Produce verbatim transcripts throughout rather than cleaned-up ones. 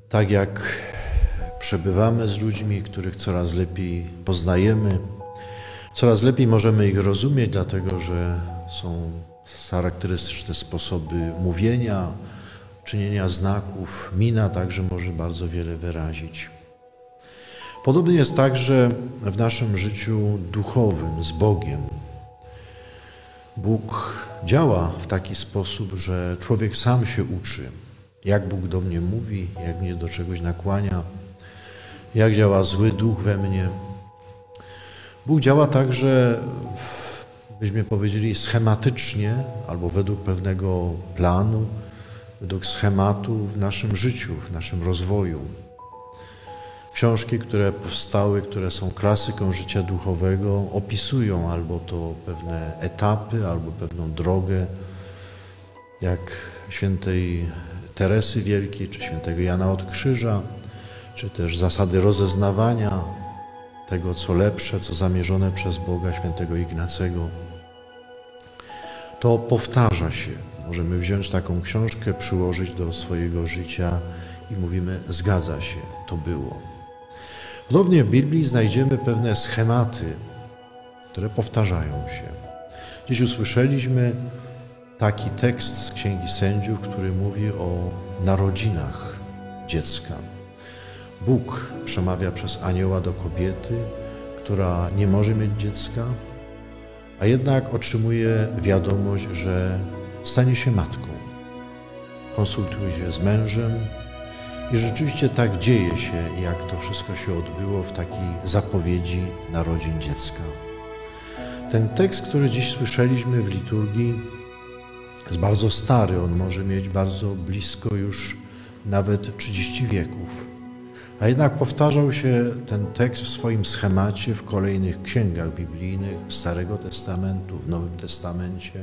Tak jak przebywamy z ludźmi, których coraz lepiej poznajemy, coraz lepiej możemy ich rozumieć, dlatego że są charakterystyczne sposoby mówienia, czynienia znaków, mina także może bardzo wiele wyrazić. Podobnie jest także w naszym życiu duchowym, z Bogiem. Bóg działa w taki sposób, że człowiek sam się uczy, jak Bóg do mnie mówi, jak mnie do czegoś nakłania, jak działa zły duch we mnie. Bóg działa także, byśmy powiedzieli, schematycznie albo według pewnego planu, według schematu w naszym życiu, w naszym rozwoju. Książki, które powstały, które są klasyką życia duchowego, opisują albo to pewne etapy, albo pewną drogę, jak świętej Teresy Wielkiej, czy świętego Jana od Krzyża, czy też zasady rozeznawania tego, co lepsze, co zamierzone przez Boga, świętego Ignacego. To powtarza się. Możemy wziąć taką książkę, przyłożyć do swojego życia i mówimy, zgadza się, to było. Podobnie w Biblii znajdziemy pewne schematy, które powtarzają się. Dziś usłyszeliśmy taki tekst z Księgi Sędziów, który mówi o narodzinach dziecka. Bóg przemawia przez anioła do kobiety, która nie może mieć dziecka, a jednak otrzymuje wiadomość, że stanie się matką. Konsultuje się z mężem i rzeczywiście tak dzieje się, jak to wszystko się odbyło w takiej zapowiedzi narodzin dziecka. Ten tekst, który dziś słyszeliśmy w liturgii, jest bardzo stary. On może mieć bardzo blisko już nawet trzydzieści wieków. A jednak powtarzał się ten tekst w swoim schemacie w kolejnych księgach biblijnych Starego Testamentu, w Nowym Testamencie.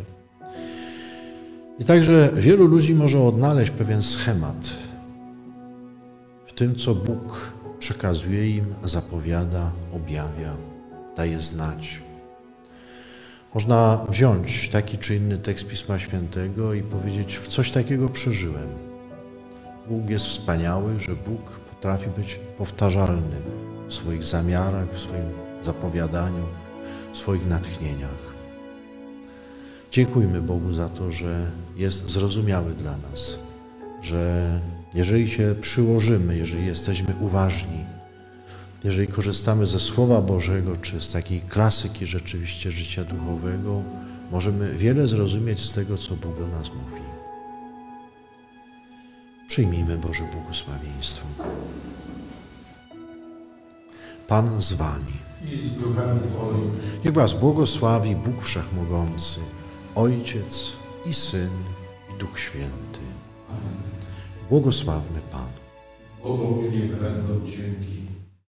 I także wielu ludzi może odnaleźć pewien schemat w tym, co Bóg przekazuje im, zapowiada, objawia, daje znać. Można wziąć taki czy inny tekst Pisma Świętego i powiedzieć, w coś takiego przeżyłem. Bóg jest wspaniały, że Bóg potrafi być powtarzalny w swoich zamiarach, w swoim zapowiadaniu, w swoich natchnieniach. Dziękujmy Bogu za to, że jest zrozumiały dla nas, że jeżeli się przyłożymy, jeżeli jesteśmy uważni, jeżeli korzystamy ze Słowa Bożego, czy z takiej klasyki rzeczywiście życia duchowego, możemy wiele zrozumieć z tego, co Bóg do nas mówi. Przyjmijmy Boże błogosławieństwo. Pan z wami. I z duchem Twoim. Niech was błogosławi Bóg Wszechmogący, Ojciec i Syn i Duch Święty. Amen. Błogosławmy Panu. Bogu niech będą dzięki.